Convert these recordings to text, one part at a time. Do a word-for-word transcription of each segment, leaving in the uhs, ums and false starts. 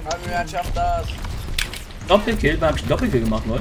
Adrian schafft das. Doppelkill, da hab ich einen Doppelkill gemacht, Leute.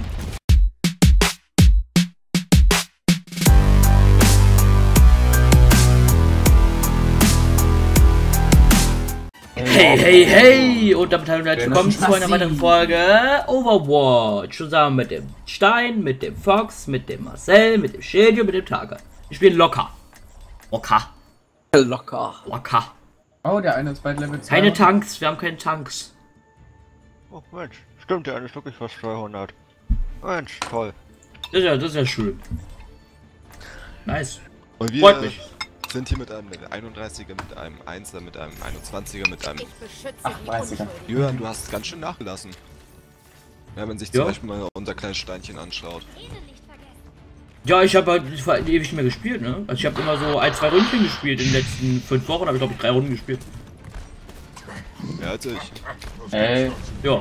Hey, hey, hey! Und damit hallo und herzlich willkommen zu einer weiteren Folge Overwatch. Zusammen mit dem Stein, mit dem Fox, mit dem Marcel, mit dem Schädel und mit dem Tage. Wir spielen locker. Locker. Locker. Locker. Oh, der eine ist bei Level zwei. Keine Tanks, wir haben keine Tanks. Oh Mensch, stimmt, der eine ist wirklich fast zweihundert. Mensch, toll. Das ist ja, das ist ja schön. Nice. Und wir Freut mich. sind hier mit einem einunddreißiger, mit einem Einser, mit einem einundzwanziger, mit einem achtunddreißiger. Jörn, du hast ganz schön nachgelassen. Wenn man sich zum Ja. Beispiel mal unser kleines Steinchen anschaut. Ja, ich habe halt ewig nicht mehr gespielt, ne? Also ich habe immer so ein, zwei Ründchen gespielt. In den letzten fünf Wochen habe ich glaube ich drei Runden gespielt. Ja, als ich. Ey, Ja.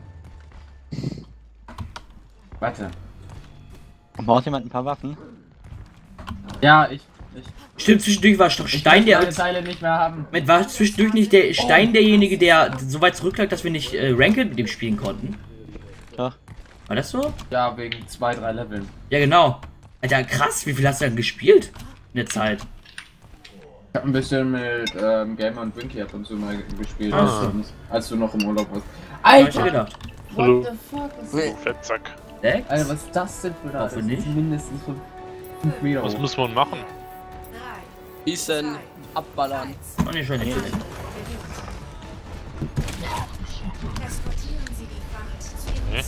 warte. Braucht jemand ein paar Waffen? Ja, ich. ich Stimmt, zwischendurch war doch ich Stein möchte meine der... Teile nicht mehr haben. Mit war zwischendurch nicht der Stein derjenige, der so weit zurücklag, dass wir nicht äh, Ranked mit dem spielen konnten? Doch. War das so? Ja, wegen zwei, drei Leveln. Ja, genau. Alter, krass, wie viel hast du denn gespielt in der Zeit? Ich hab ein bisschen mit ähm, Gamer und Winky ab und zu mal gespielt, Ah. als, als du noch im Urlaub warst. Hab ich mir Alter! gedacht. What the fuck ist das? Nee. Fettsack. Sechs? Alter, was ist das denn für das? Hoffe Das nicht. ist mindestens fünf Meter Was hoch. muss man machen? Schießen, abballern. Oh, nicht schon, nicht schon. Nee.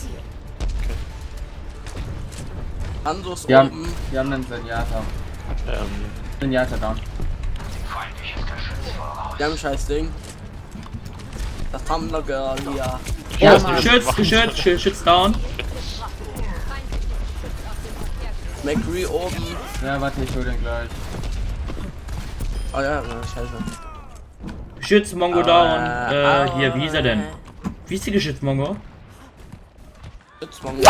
Ansos Wir haben, oben. wir haben einen Senjata. Ähm, Senjata down. Wir haben ein scheiß Ding. Das Tumblr Girl hier. Ja, Mann. geschützt, geschützt, geschützt down. McCree oben. Ja, warte, ich hol den gleich. Oh ja, scheiße. Geschützt, Mongo down. Äh, Äh, hier, wie ist er denn? Wie ist die geschützt, Mongo? Jetzt mal.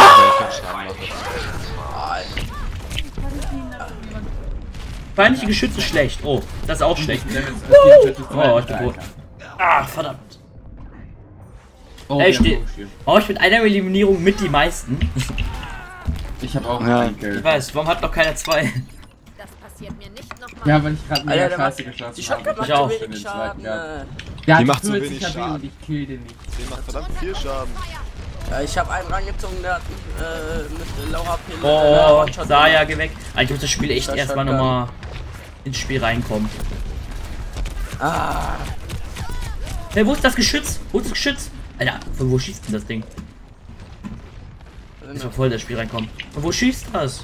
Feindliche Geschütze schlecht. Oh, das ist auch schlecht. Oh, ich bin tot. Ah, verdammt. Oh, Ey, wir haben steht. Bullshit. Oh, ich bin einer Eliminierung mit die meisten. Ich hab auch Ja. einen Ich Kill. weiß, warum hat noch keiner zwei? Das passiert mir nicht nochmal. Ja, weil ich gerade Alter, mega der scheiße macht- geschossen Die Shotgun habe. macht Ich auch. zu Für wenig den Schaden. zweiten, ja. äh. Der hat Die macht zu vierzig wenig H P Schaden. und ich kill den nicht. Den macht verdammt viel Schaden. Ja, ich hab einen rangezogen, der hat äh, mit Low H P. Oh, One-Shot- Saya, geh weg. Alter, ich muss das Spiel echt Das erstmal Shotgun. nochmal ins Spiel reinkommen. Ah, Hey, wo ist das Geschütz? Wo ist das Geschütz? Alter, von wo schießt denn das Ding? Ich soll voll in das Spiel reinkommen. Von wo schießt das?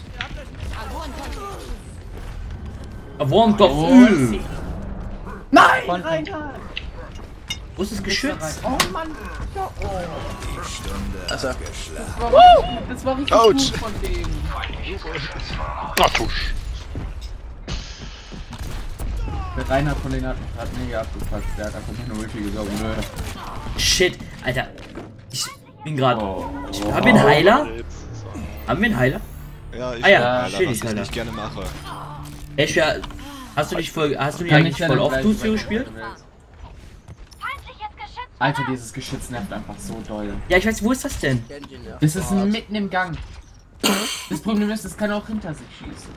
Erwurmt doch Öl. Nein! Von- Wo ist das Geschütz? Oh Mann! also, Das war richtig Autsch. gut von dem. na tusch. Der Reinhard von denen hat mich gerade mega abgefasst. Der hat einfach nur Ulti gesorgt. Shit, Alter. Ich bin gerade. Oh. Haben wir einen Heiler? Jetzt. Haben wir einen Heiler? Ja, ich Ah ja, bin Heiler, shit, was ich Alter. nicht gerne mache. Ey, Schwer, hast du dich voll, hast du dich Kann eigentlich ich ja voll dann oft gleich Lucio über- gespielt? Alter, dieses Geschütz nervt einfach so doll. Ja, ich weiß, wo ist das denn? Engine, ja. Das ist mitten im Gang. Das Problem ist, es kann auch hinter sich schießen.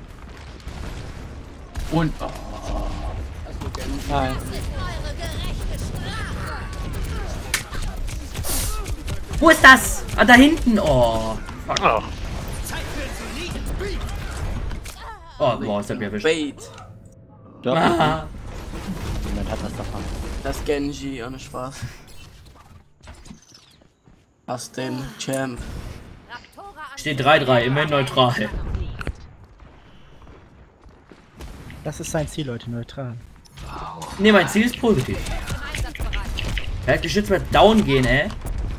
Und. Oh. Also, Genji. Nein. Wo ist das? Ah, da hinten. Oh. Fuck. Ach, Oh, boah, ist der mir erwischt. Bait. Doch. Ah. Niemand hat das davon. Das Genji, ohne Spaß. Was den Champ. Steht drei drei, immerhin neutral. Das ist sein Ziel, Leute, neutral. Ne, mein Ziel ist positiv. Er hat geschützt mit down gehen, ey.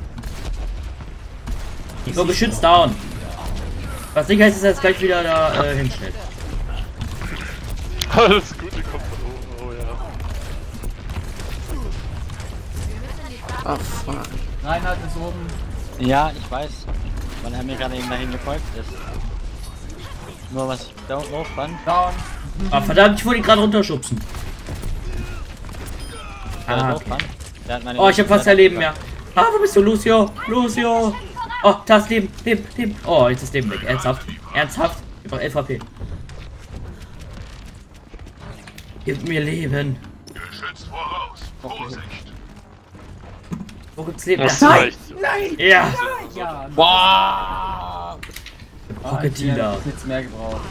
So, geschützt down. Was nicht heißt, dass er jetzt gleich wieder da äh, hinstellt. alles gut, die kommt von oben, oh ja. Ah, fuck. Reinhard ist oben. Ja, ich weiß, weil er mir gerade eben dahin gefolgt ist. Nur was ich da doof fand. Down. Ah, verdammt, ich wollte ihn gerade runterschubsen. Ah, Ah, doof okay. fand. Der hat meine Oh, ich hab fast kein Leben mehr. Ah, wo bist du, Lucio? Lucio! Oh, da ist Leben, Leben, Leben. Oh, jetzt ist Leben weg. Ernsthaft. Ernsthaft. Ich brauche elf H P. Gib mir Leben. Wo gibt's Leben? Das Ja. reicht. Ja! Ja, Boah! Crocodile. Ich jetzt mehr gebraucht.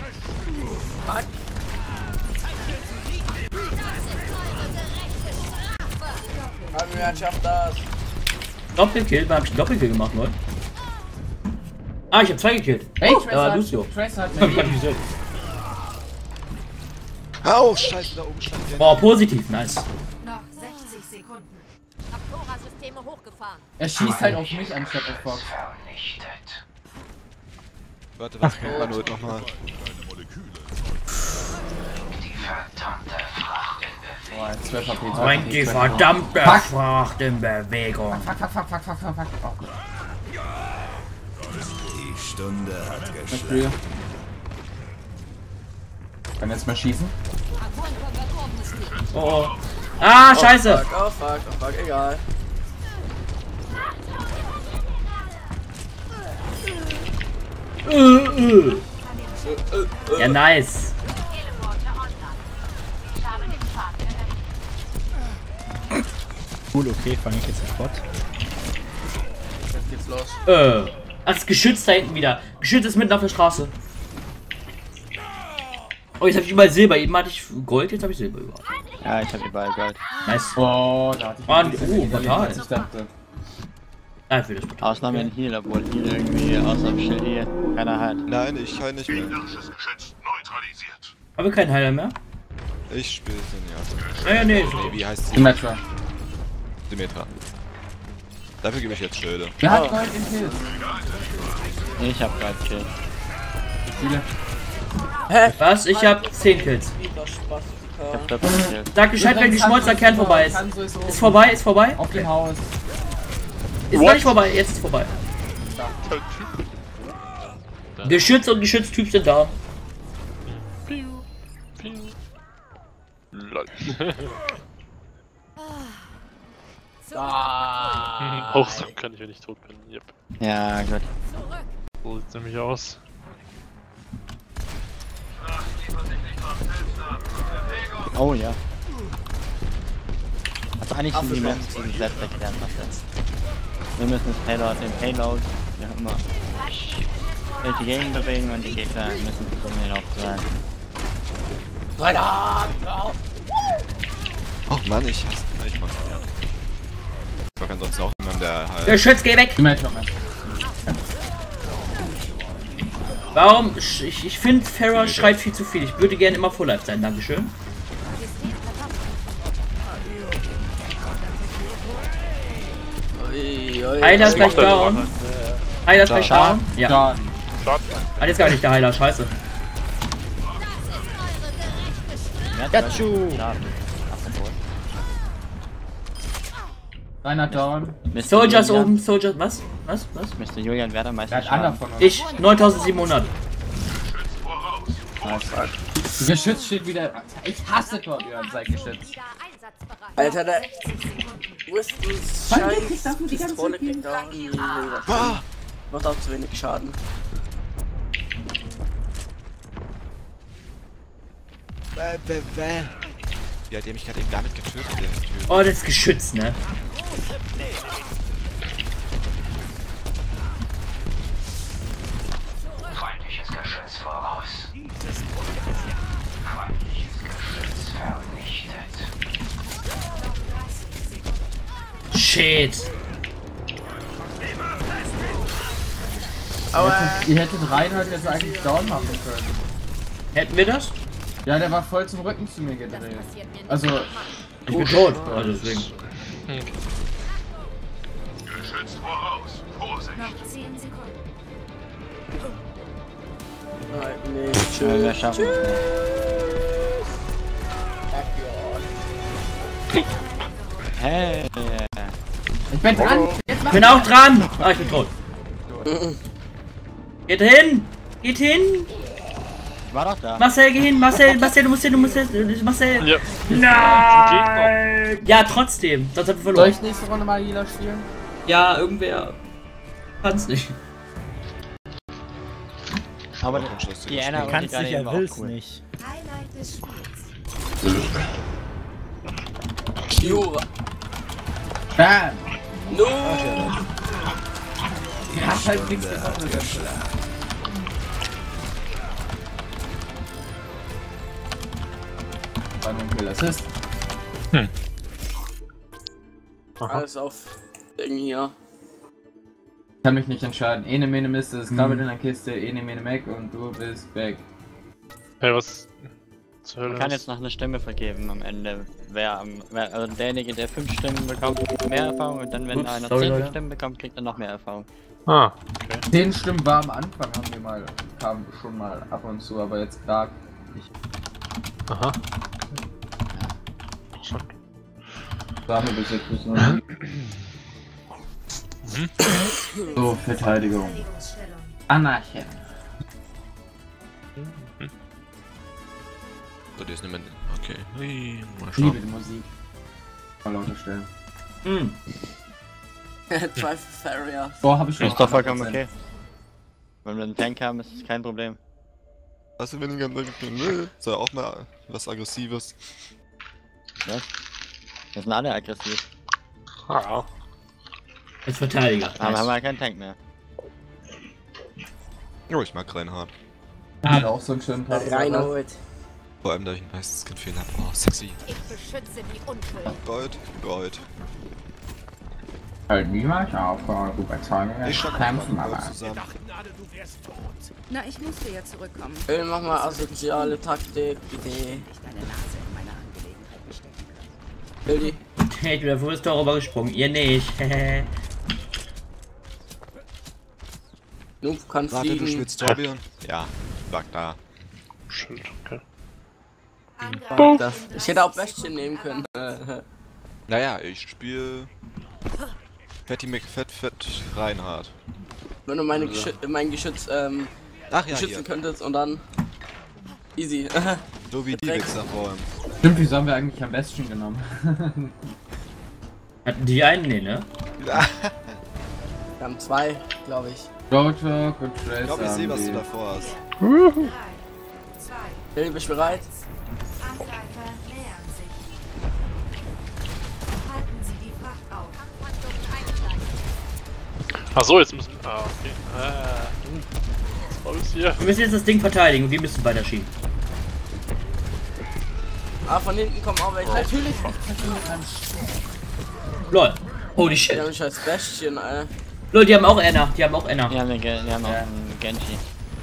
Adrian schafft das. Doppelkill, hab ich einen Doppelkill gemacht, Leute. Ah, ich hab zwei gekillt. Hey, Da war Lucio. Tracer hat Hab ich gar nicht gesehen. Au, scheiße, da oben stand der. Boah, positiv, nice. Noch sechzig Sekunden. Aptora-Systeme hochgefahren. Er schießt halt auf mich anstatt auf Fox. Warte, was kommt man heute nochmal? Boah, zwölf H P. Bringt die verdammte Fuck. Fracht in Bewegung. Fuck, fuck, fuck, fuck, fuck, fuck, fuck. Oh, gut. Die Stunde hat Ich geschlagen. will. Kann jetzt mal schießen? Oh, oh. Ah, scheiße. Fuck, oh fuck, oh fuck, egal. Äh, äh. Ja, nice. cool, okay, fange ich jetzt sofort. Jetzt geht's los. Äh. Das Geschütz da hinten wieder. Geschütz ist mitten auf der Straße. Oh, jetzt habe ich überall Silber. Eben hatte ich Gold, jetzt habe ich Silber überall. Ja, ich hab überall Gold. Nice. Oh, da hatte ich Mann, ein bisschen oh, mehr verlieren, brutal. als ich dachte. Ah, für das Portal. Ausnahme in Heal, obwohl Heal irgendwie außer dem Schild hier keiner hat. Nein, ich heil nicht mehr. Haben wir keinen Heiler mehr? Ich spiele den Naja, nee. Nee, wie heißt sie? Symmetra. Symmetra. Dafür gebe ich jetzt Schilde. Wer hat Gold in Kills? Ich hab grad Schild. Wie viele? Hä? Was? Ich hab zehn Kills. Wieder Spaß. Ich hab doppelt Schild. Sag Bescheid, wenn die Schmolzer Kern vorbei ist. Ist vorbei, ist vorbei? Auf dem Haus. Ist noch nicht vorbei, jetzt ist vorbei. Geschütz und Geschütztyp sind da. Lol. Ah. Hochsagen kann ich, wenn ich tot bin. Yep. Ja, gut. So sieht's nämlich aus. Oh ja. Also eigentlich sind die Abgeschlossen. Maps die selbst erklären, was jetzt. Wir müssen das Payload, den Payload, wie auch immer, durch die Gegend bewegen und die Gegner müssen versuchen, ihn aufzuhalten. Oh Mann, ich hasse ich mach's ja. Ich mag ansonsten auch niemand, der halt. Geschütz, geh weg! Symmetra, Mann. Warum? Ich, ich finde, Farah schreit viel zu viel. Ich würde gerne immer Full Life sein, dankeschön. Ui, ui. Heiler ist gleich macht er down. Heiler ist gleich down. Ja. Ja. Ah, jetzt gar nicht der Heiler, scheiße. Gatschu! Einer down. Soldiers oben, Soldiers. Was? Was? Was? Mister Julian Werder Der meistens hat einer von uns. Ich, neuntausendsiebenhundert. Geschütz steht wieder. Ich hasse Cordian, sein Geschütz. Wieder einsatzbereit. Alter, der. Wo ist das Mann, der kriegt dafür die Scheiß ganze Pistole Zeit kriegt auch nie. Macht auch zu wenig Schaden. Ja, der mich gerade eben damit getötet, der Typ. Oh, das Geschütz, ne? Feindliches Geschütz voraus. Feindliches Geschütz vernichtet. Shit. Aber Ihr hättet Reinhold jetzt eigentlich down machen können. Hätten wir das? Ja, der war voll zum Rücken zu mir gedreht. Passiert mir nicht Also, nochmal. Ich bin tot. Also deswegen. Noch zehn Sekunden. nein, nee, Ja, tschüss. wir schaffen es nicht. Fuck you all. Hey! ich bin dran! Jetzt Ich mach bin auch dran. Ah, ich bin tot. Geht hin. Geht hin. Ich war doch da. Marcel, geh hin, Marcel, Marcel, du musst hin, du musst hin, Marcel. Ja. Nein! Ja, trotzdem, sonst haben wir Soll verloren. ich nächste Runde mal Healer spielen? Ja, irgendwer kann's nicht. Aber Auch ein Schuss, die den Anna Du kannst nicht, er war will's auch cool. nicht. Highlight des Spiels. Jura. Bam! No! Er hat halt nichts gemacht. War nur ein Kill Assist. Alles auf Ding hier. Ich kann mich nicht entscheiden. Ene Mene Mist ist Double in der Kiste, Ene Mene Mac und du bist back. Hey, was zur Hölle Man kann ist- jetzt noch eine Stimme vergeben am Ende. Wer, am- wer also derjenige, der fünf Stimmen bekommt, kriegt mehr Erfahrung und dann, wenn Ups, einer sorry, zehn Leute. Stimmen bekommt, kriegt er noch mehr Erfahrung. Ah, Zehn Stimmen war am Anfang, haben wir mal, kamen schon mal ab und zu, aber jetzt gerade nicht. aha. Schon. Sache bis jetzt bis noch nie. So, Verteidigung. Verteidigungsstellung. Anarchie. So, die ist eine Mende. Okay. Hui, mal Ich liebe schauen. die Musik. Mal lauter stellen. Hm. Zwei Farrier. Boah, hab ich schon. Ist doch vollkommen okay. Wenn wir einen Tank haben, ist es kein Problem. Was ist, wenn ich ganz will? Soll auch mal was Aggressives. Was? Wir sind alle aggressiv. Ah, Als Verteidiger. Aber haben wir keinen Tank mehr. Oh, ich mag Reinhard. Hat auch so einen schönen Tag. Reinhold. Vor allem, da ich ein weißes Skin-Fehler habe. Oh, sexy. Ich beschütze die Unschuld. Gold, Gold. Halt niemals auf, du überzeugen. Ich schlag Kämpfen, mal aber. Gold zusammen. Na, ich musste ja zurückkommen. Will mach mal asoziale Taktik, Idee. Ich deine Nase in meine Angelegenheiten stecken kann. Will die? Hey, ich bin da vorher darüber gesprungen, ihr nicht. Noob kann Warte, du fliegen. spielst Torbjörn? Ja, lag da. Schild, okay. Fuck das. Ich hätte auch Bestien nehmen können. Naja, ich spiele Fatty McFett Fett Reinhard. Wenn du meine Geschü mein Geschütz ähm, Ach ja, beschützen hier. könntest und dann easy. So wie die Dreck. Wichser vorhin. Stimmt, wieso haben wir eigentlich am besten genommen? Hatten die einen? Nee, ne? Wir haben zwei, glaube ich. Roadhog und Tracer. Ich glaube, ich sehe, was haben du die. davor hast. drei, zwei, Will, bist du bereit? Angreifer nähern sich. Halten Sie die Fracht auf. Ach so, jetzt müssen. Ah, okay. Ah, hm. Was war das hier? Wir müssen jetzt das Ding verteidigen und wir müssen weiter schieben. Ah, von hinten kommen auch welche. Natürlich. Lol. Holy Die shit. haben scheiß Bestien, ey. Lol, die haben auch Enna. Die haben auch Enna. Die haben, eine, Ge- die haben auch einen Genji.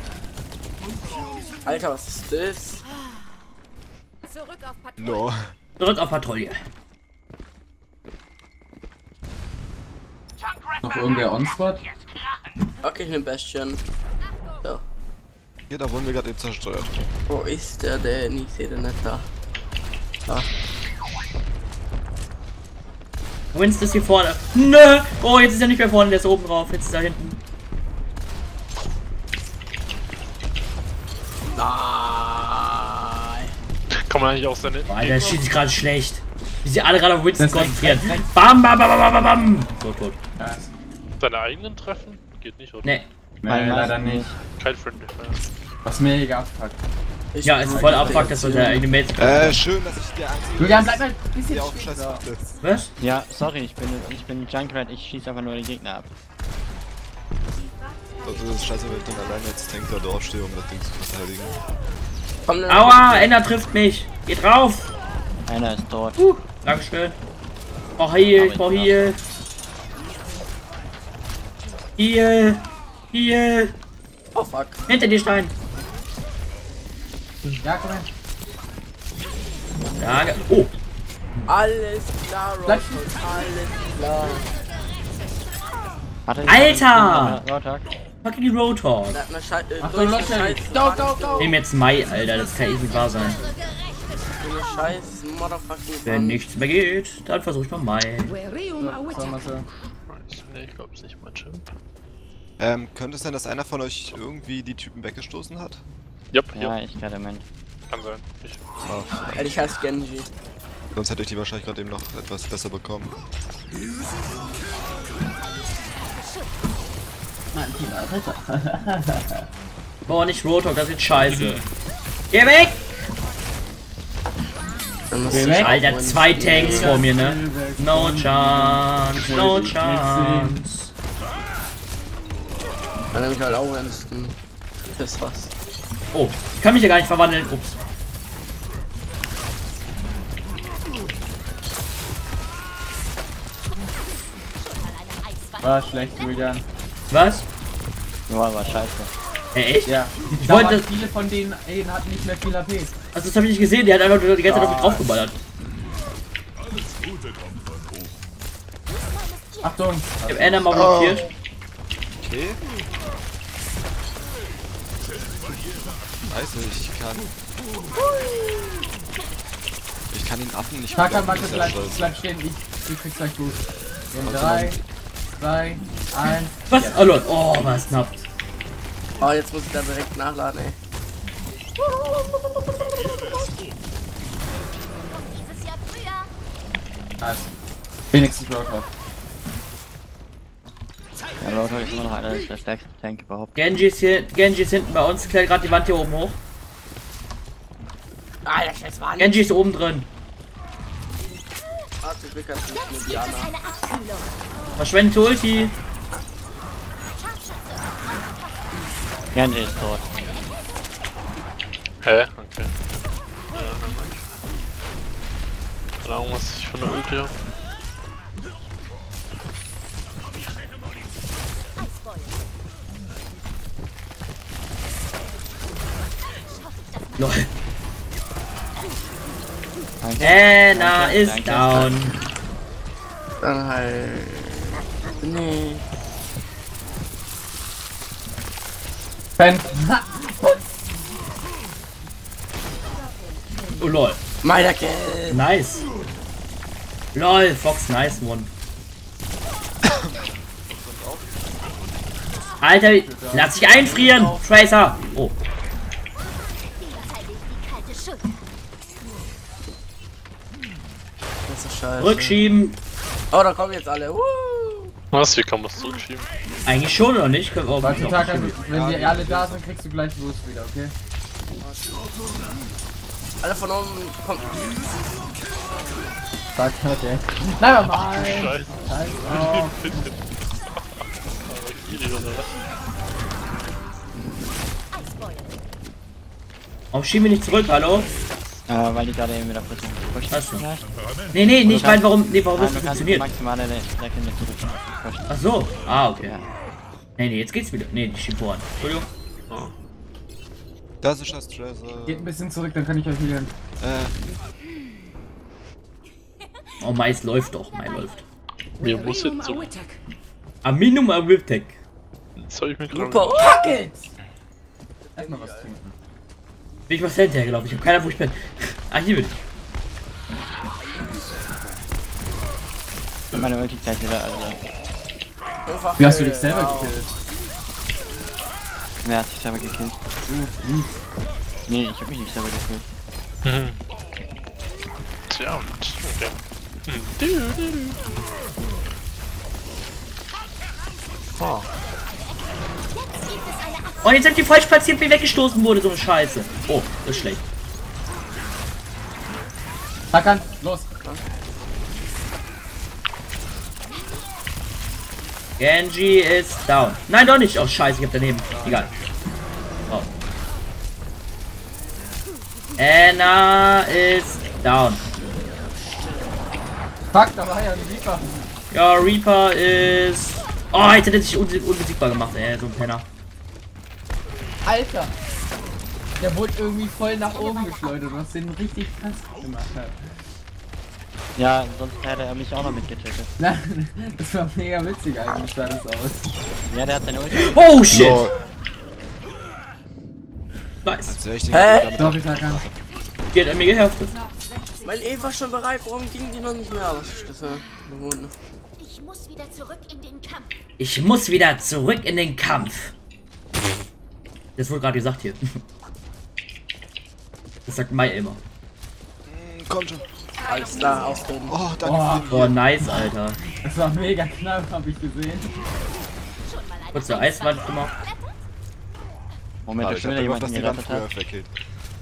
Alter, was ist das? Zurück auf Patrouille. No. Zurück auf Patrouille. Noch irgendwer on-spot? Okay, ich nehm Bestien. So. Hier, da wurden wir gerade eben zerstört. Wo ist der denn? Ich sehe den nicht da. Da. Winston ist hier vorne. Nö. Oh, jetzt ist er nicht mehr vorne, der ist oben drauf. Jetzt ist er hinten. Nein. Kann man eigentlich auch seine. Alter, das schießt gerade schlecht. Wie sie alle gerade auf Winston konzentrieren. Bam, bam, bam, bam, bam, bam. So, tot. Ja. Seine eigenen treffen? Geht nicht, oder? Nee. Nee, leider nicht. Kein Friendly Fire. Was mir egal abfuckt. Ich Ja, ist voll abfuckt, dass wir der eigene Mates. Äh, schön, dass ich der Einzige Julian, bin, bleib mal ein bisschen der auf dem Scheiß stehen. Fakt ist. Was? Ja, sorry, ich bin, ich bin Junkrat, ich schieße einfach nur die Gegner ab. Also, das ist scheiße, wenn ich dann alleine als Tank da draufstehe, um das Ding zu verteidigen. Komm, ne- Aua, Enna trifft mich. Geht drauf. Einer ist tot. Uh, Dankeschön. Ich brauch Heal, ich brauch Heal. Heal. Heal. Oh fuck. Hinter dir, Stein. Ja, komm her. Ja, ge- oh. Alles klar, Bleib Roadhog. Alles klar. Hatte Alter! Roadhog. Fucking die Roadhog. Der hat eine Schei äh, Ach so, durch los, eine scheiß go, Wand go, go. Nehmen jetzt Mai, Alter. Das kann eh nicht wahr sein. So eine scheiß Motherfucking Wenn Wand. nichts mehr geht, dann versuch ich mal Mai. So, so, mal so. Nee, ich glaube es nicht, mein Champ. Ähm, könnte es sein, dass einer von euch irgendwie die Typen weggestoßen hat? Jupp, Ja, jupp. ich gerade Moment. Kann sein. Ich. Oh, Ehrlich heißt Genji. sonst hätte ich die wahrscheinlich gerade eben noch etwas besser bekommen. Boah, nicht Roadhog, das ist scheiße. Geh weg! Geh weg! Alter, zwei Tanks vor mir, ne? No chance, no chance. Dann nehme ich halt auch ernsten. Das was. Oh, ich kann mich ja gar nicht verwandeln. Ups. War schlecht, Julian. Was? Ja, war scheiße. Hey, echt? Ja. Ich Da wollte waren das. viele von denen ey, hatten nicht mehr viel H P. Also, das habe ich nicht gesehen. Der hat einfach die ganze Zeit auf mich draufgeballert. Achtung! Ich hab Anna mal blockiert. Okay. Weiß nicht, ich kann. Ich kann den Affen nicht Taka, blocken, warte, das ist ja bleib, scheiße. bleib stehen, ich, ich krieg gleich Boost. In drei, zwei, eins. Was? Oh, Lord. Oh, was knapp. Oh, jetzt muss ich da direkt nachladen, ey. Nice. Wenigstens Roadhog. Ja, Roadhog ist immer noch einer der stärksten Tank überhaupt. Genji ist, hier, Genji ist hinten bei uns. Klärt gerade die Wand hier oben hoch. Alter, scheiß Wand. Genji ist oben drin. Ah, zum Glück hast du nicht mit Diana. Verschwendet Ulti. Genji ist tot. Hä? Okay. Ja, keine Ahnung, was ich von der Ulti hab. Lol. Anna ist danke. down. Dann halt. Nee. Ben. Oh lol. Meiner Kill. Nice. Lol, Fox, nice one. Alter, lass dich einfrieren, Tracer. Oh. Das ist scheiße. Rückschieben. Oh, da kommen jetzt alle. Uh. Was? Wie kann man es zurückschieben? Eigentlich schon oder nicht? Können wir auch Warte, noch Taka, schieben. wenn die alle da sind, kriegst du gleich Boost wieder, okay? Alle von oben kommen. Taka, okay. Never mind! Scheiße. Scheiß drauf. Warum schieben wir nicht zurück, hallo? Äh, weil die gerade eben wieder kurz gepusht Ach so. vielleicht. Nee, nee, nicht, weil warum, nee, warum Nein, das du kannst funktioniert. maximale Strecke nicht zurück. Ach so, ah, okay. Ja. Nee, nee, jetzt geht's wieder. Nee, die schieben voran. Entschuldigung. Das ist das Treasure. Geht ein bisschen zurück, dann kann ich euch healen. Äh, Oh, Mais läuft doch, Mais läuft. Mir muss jetzt so. Aminum Awiltek. Jetzt hab ich mir gerade. Super. Pocket! Erstmal was trinken. Bin ich was hinterher gelaufen? Ich hab keine Ahnung, wo ich bin. Ah, hier bin ich. Und meine Ulti gleich wieder, also. Einfach, Wie hast du dich äh, selber wow. gekillt? Wer hat sich selber gekillt? Nee, ich hab mich nicht selber gekillt. Mhm. Tja, okay. Hm. Du, du, du. Oh. Oh, jetzt hab ich falsch platziert, wie weggestoßen wurde, so eine Scheiße. Oh, das ist schlecht. Hakan, los! Genji ist down. Nein, doch nicht. Oh, scheiße, ich hab daneben. Egal. Oh. Anna ist down. Fuck, da war ja ein Reaper. Ja, Reaper ist... Oh, jetzt hat er sich unbe unbesiegbar gemacht, ey, so ein Penner. Alter! Der wurde irgendwie voll nach oben geschleudert, was den richtig krass gemacht hat. Ja, sonst hätte er mich auch noch mitgetötet. Nein, das war mega witzig eigentlich, sah das aus. Ja, der hat seine Ulti. Oh, shit! Lol. Nice. Als wäre ich den Hä? damit- Sorry, Hakan. Die hat er mir geheftet. Mein E war schon bereit, warum ging die noch nicht mehr? Was ist das für eine Wunde? Ich muss wieder zurück in den Kampf. Ich muss wieder zurück in den Kampf. Das wurde gerade gesagt hier. Das sagt Mai immer. Mm, komm schon. Alles klar, ausreden. Oh, danke. Oh, Boah, nice, Alter. das war mega knapp, hab ich gesehen. Kurz eine Eiswand gemacht. Moment, Schade, da ich schon hab wieder gemacht, dass jemanden die Wand gerettet früher hat. wegkillt.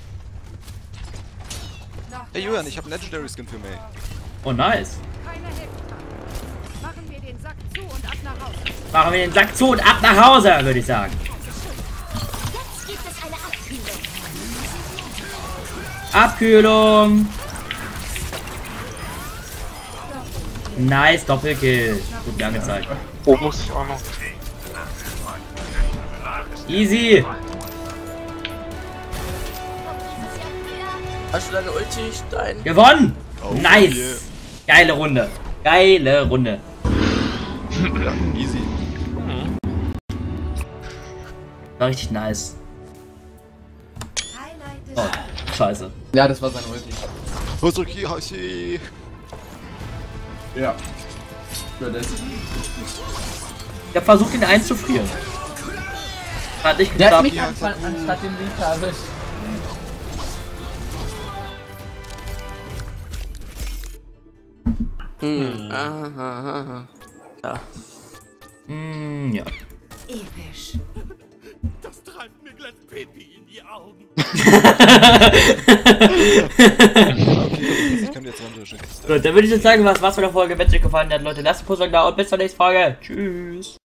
Hey Julian, ich hab einen Legendary Skin für May. Oh, nice. Keine Hilfe. Machen wir den Sack zu und ab nach Hause. Machen wir den Sack zu und ab nach Hause, würde ich sagen. Jetzt gibt es eine Abkühlung. Abkühlung. Nice, Doppelkill. Gut mir angezeigt. Oben muss ich auch noch. Easy. Hast du deine Ulti, Stein? Gewonnen. Oh, Nice. yeah. Geile Runde. Geile Runde. Easy. War richtig nice. Oh, scheiße. Ja, das war sein Ulti. Hosuki Hashi. Ja. Für das. Ich hab versucht, ihn einzufrieren. Hat nicht Der hat geklappt. mich anstatt, anstatt den Winter erwischt. Hm. Aha, aha, aha. Ja. Mm, ja. Episch. Das treibt mir glatt Pipi in die Augen. Okay, ich kann jetzt runter. Gut, dann würde ich jetzt sagen, was war's für der Folge. Wenn es euch gefallen hat, Leute, lasst ein Post da und bis zur nächsten Folge. Tschüss.